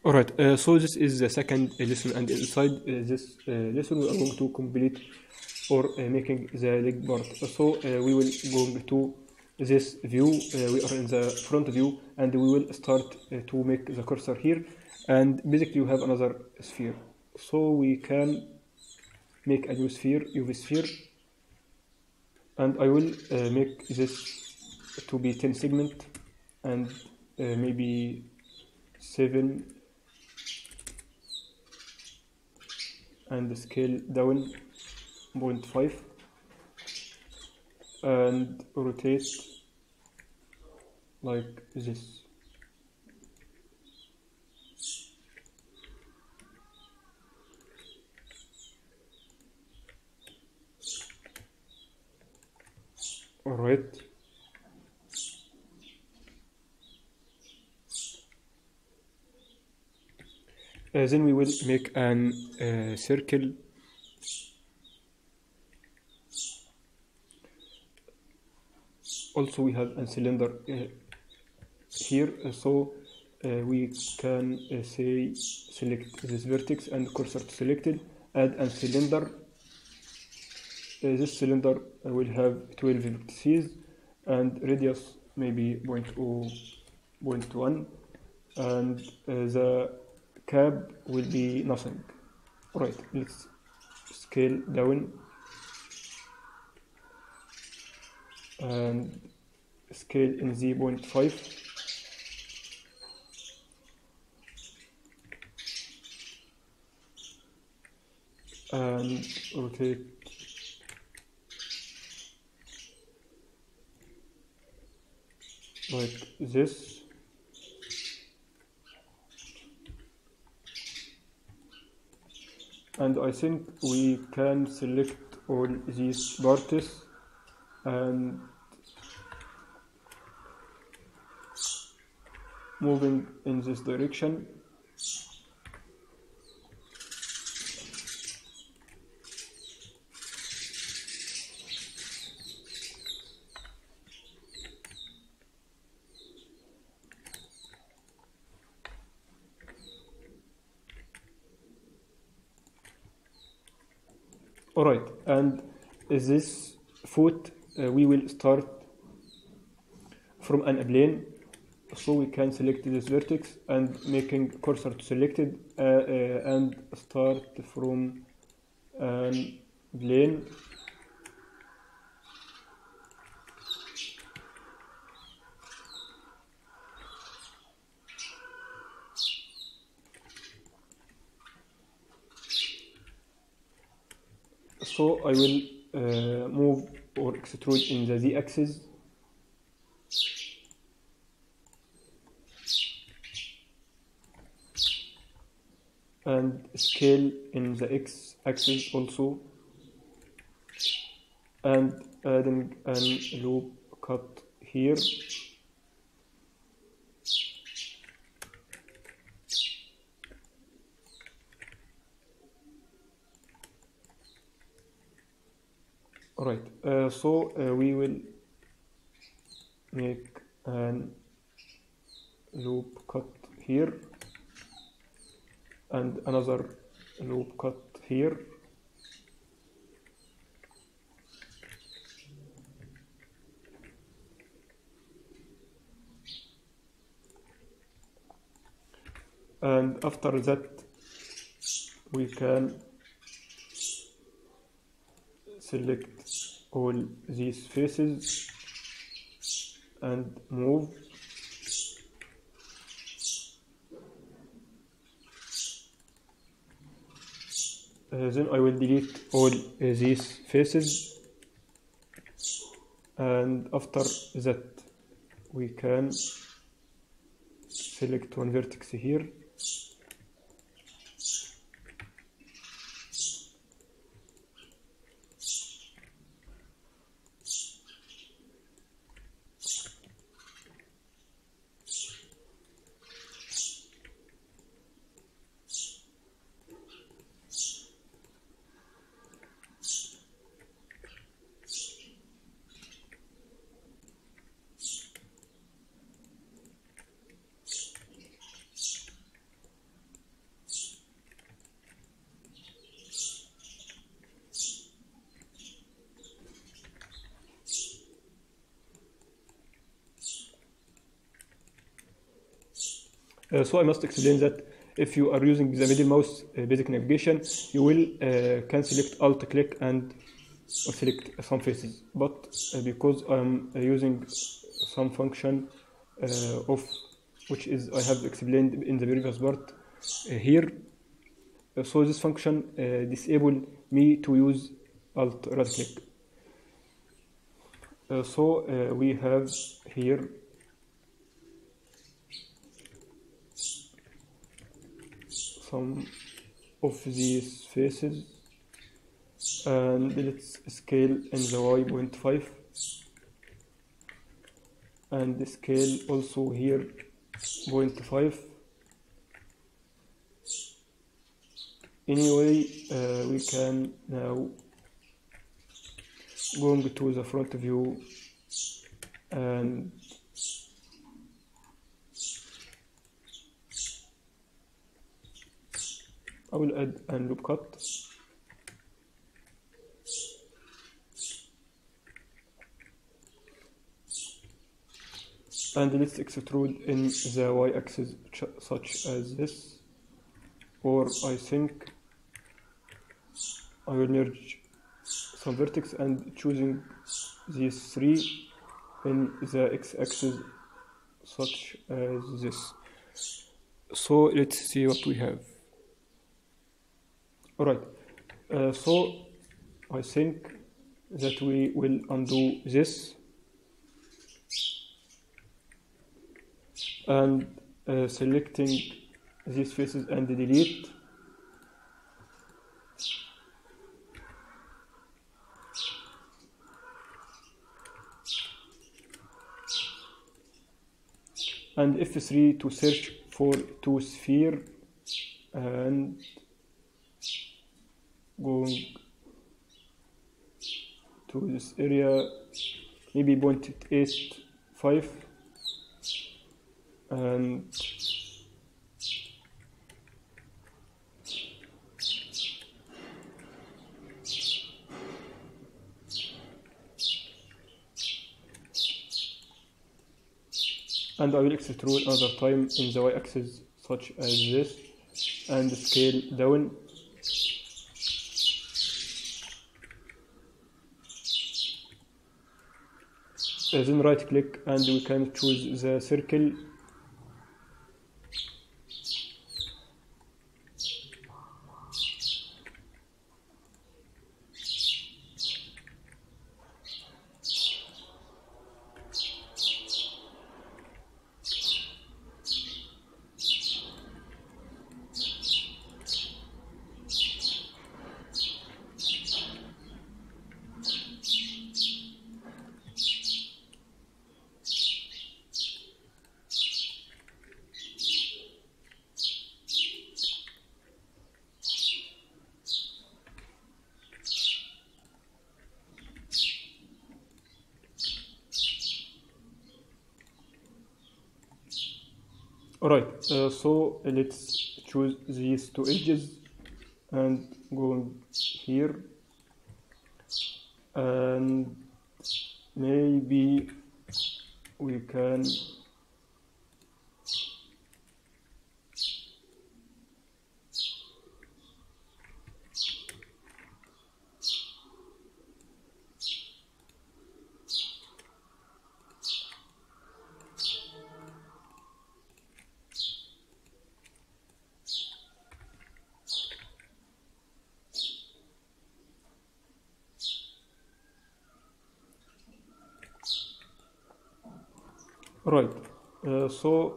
Alright, so this is the second lesson, and inside this lesson we are going to complete or making the leg part. So we will go to this view. We are in the front view, and we will start to make the cursor here, and basically you have another sphere. So we can make a new sphere, UV sphere, and I will make this to be 10 segment and maybe 7, and scale down 0.5 and rotate like this. Alright. Then we will make an circle. Also we have a cylinder here, so we can say select this vertex and cursor to selected, add a cylinder. This cylinder will have 12 vertices and radius maybe 0.1, and the cap will be nothing. Right, let's scale down and scale in the 0.5 and rotate like this. And I think we can select all these parts and moving in this direction. Alright, and this foot we will start from an plane, so we can select this vertex and making cursor to selected and start from an plane. So I will move or extrude in the z-axis, and scale in the x-axis also, and adding a loop cut here. Alright, so we will make an loop cut here and another loop cut here. And after that we can select all these faces and move. Then I will delete all these faces, and after that we can select one vertex here So I must explain that if you are using the middle mouse basic navigation, you will can select alt click and select some faces, but because I'm using some function of which is I have explained in the previous part here, so this function disable me to use alt right click. So we have here some of these faces, and let's scale in the y.5 and scale also here 0.5. Anyway, we can now going to the front view and I will add a loop cut. And let's extrude in the y-axis such as this, or I think I will merge some vertex and choosing these three in the x-axis such as this. So let's see what we have. Alright, so I think that we will undo this and selecting these faces and delete. And F3 to search for two sphere and going to this area, maybe 0.85 and I will extrude another time in the y-axis such as this and scale down. Then right click and we can choose the circle . Alright, so let's choose these two edges and go here and maybe we can right, so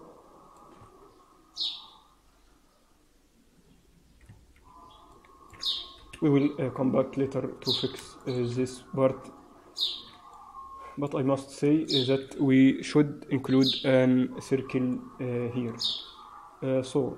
we will come back later to fix this part, but I must say that we should include a circle here. So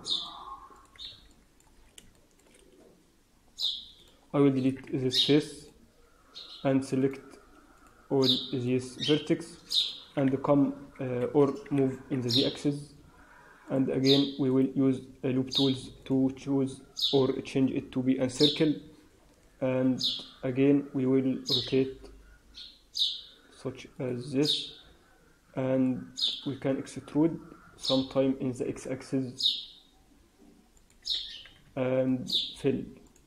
I will delete this face and select all these vertices and come or move in the z-axis, and again we will use loop tools to choose or change it to be a circle, and again we will rotate such as this and we can extrude sometime in the x-axis and fill.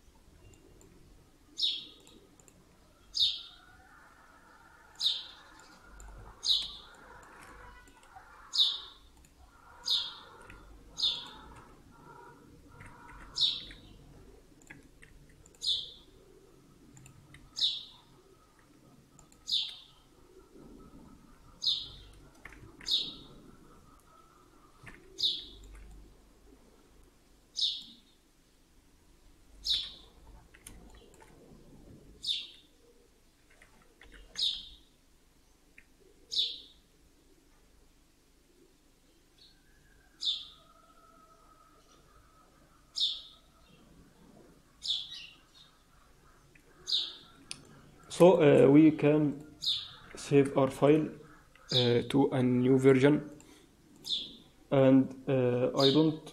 So we can save our file to a new version, and I don't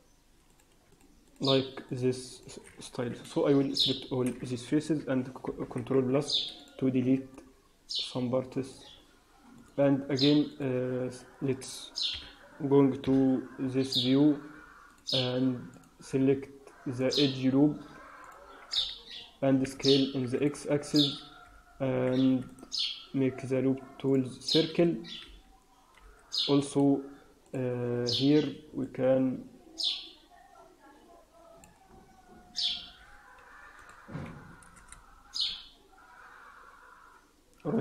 like this style, so I will select all these faces and Control plus to delete some parts. And again, let's going to this view and select the edge loop and scale in the x-axis and make the loop tools circle. Also here we can alright.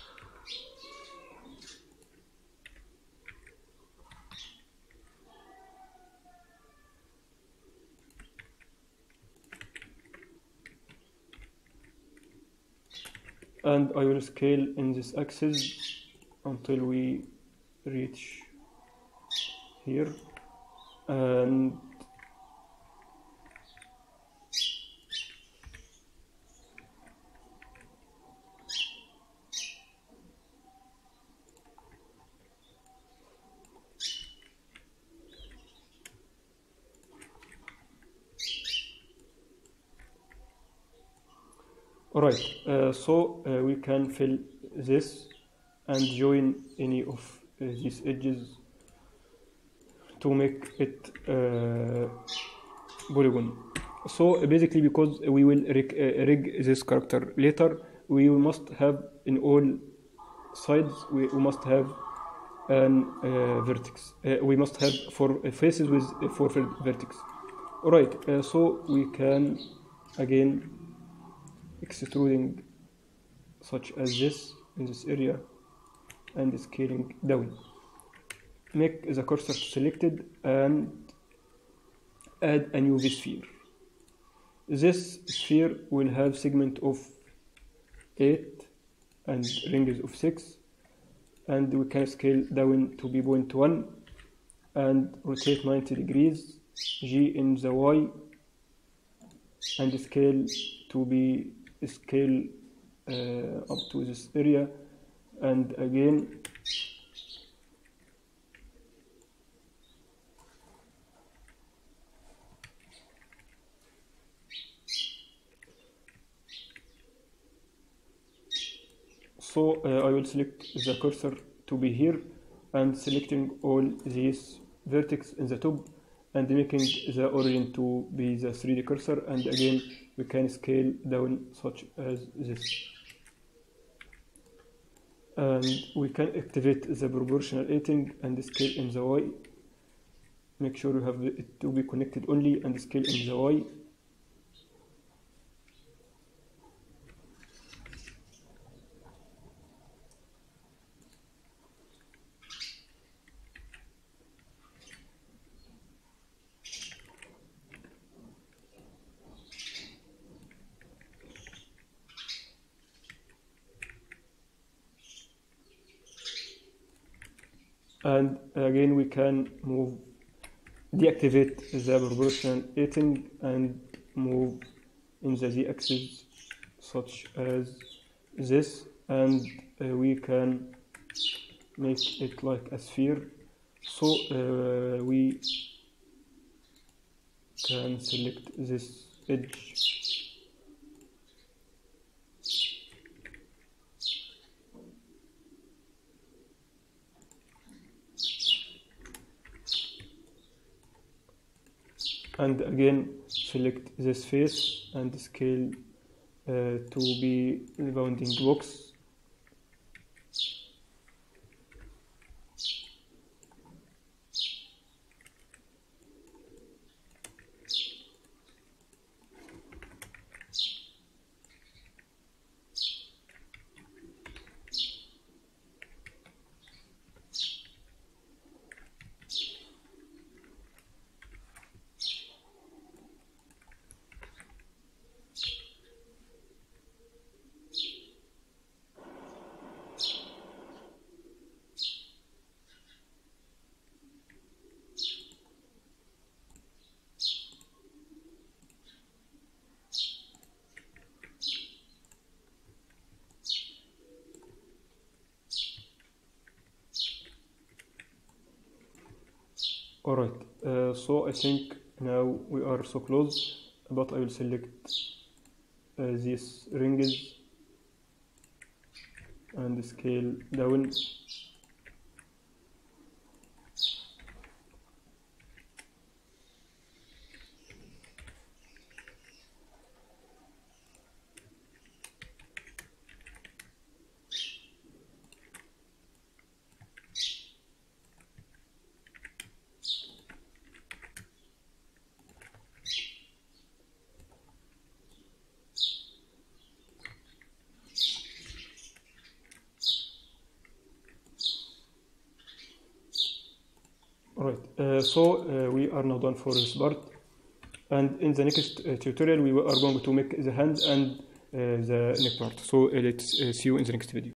And I will scale in this axis until we reach here, and alright, so we can fill this and join any of these edges to make it polygon. So basically, because we will rig this character later, we must have in all sides, we must have an vertex. We must have 4 faces with 4 vertex. Alright, so we can again extruding such as this in this area and scaling down. Make the cursor selected and add a new sphere. This sphere will have segment of 8 and rings of 6, and we can scale down to be 0.1 and rotate 90 degrees, G in the Y, and scale to be up to this area, and again so I will select the cursor to be here and selecting all these vertex in the top and making the origin to be the 3D cursor, and again we can scale down such as this, and we can activate the proportional editing and scale in the Y. Make sure you have it to be connected only and scale in the Y. And again we can deactivate the proportional editing and move in the z-axis such as this, and we can make it like a sphere. So we can select this edge and again select this face and scale to be the bounding box. Alright, so I think now we are so close, but I will select these rings and scale down. Alright, so we are now done for this part, and in the next tutorial we are going to make the hand and the neck part. So let's see you in the next video.